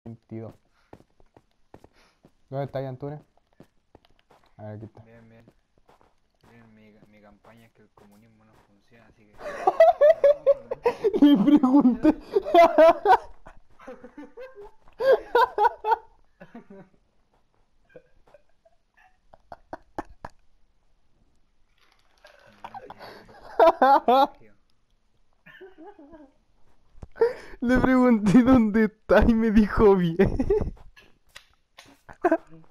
22. ¿Dónde está Antunes? A ver, aquí está. Bien, bien. Bien, mi campaña es que el comunismo no funciona, así que... Le pregunté. Colegio. Le pregunté dónde está y me dijo bien.